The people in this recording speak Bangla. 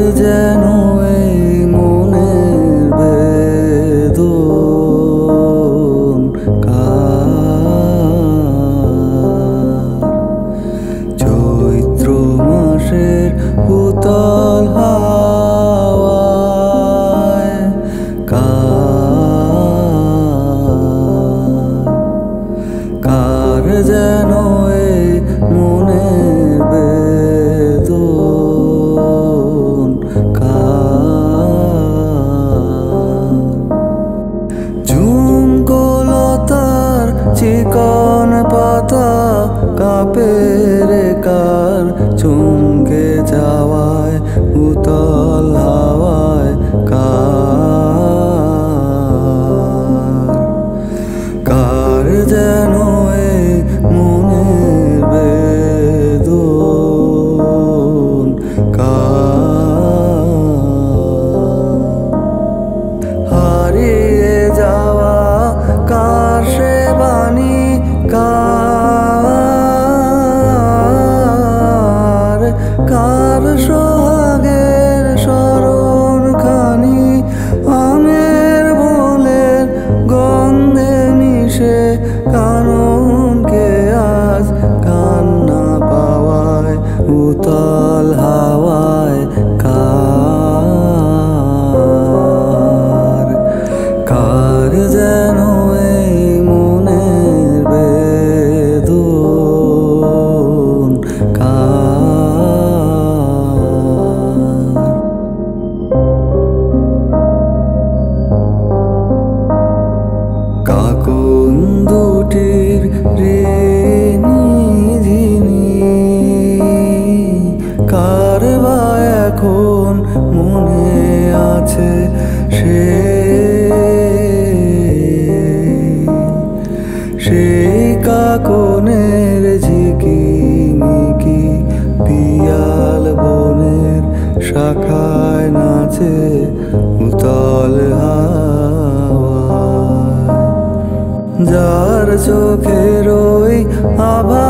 যেন এই মনের বেদন, চৈত্র মাসের উতল হাওয়ায় কার যেন এই মনের বেদন, ঝুমকোলতার চিকন পাতা কাঁপে রে কার চমকে যাওয়ায় উতল হাওয়ায় কার যেন এই মনের বেদন, হারিয়ে যাওয়া কার সে বাণী, কার সোহাগের স্মরণ খানি আমের বোলের গন্ধে মিশে কাননকে আজ কান্না পাওয়ায় উতল হাওয়ায় কার যেন এই মনের বেদন, কাকন দুটির ঋণী কার বা এখন মনে আছে সেই কাকনের ঝিকিমিকি পিয়াল বনের শাখায় নাচে উতল হাওয়ায়, যার চোখের ওই আভা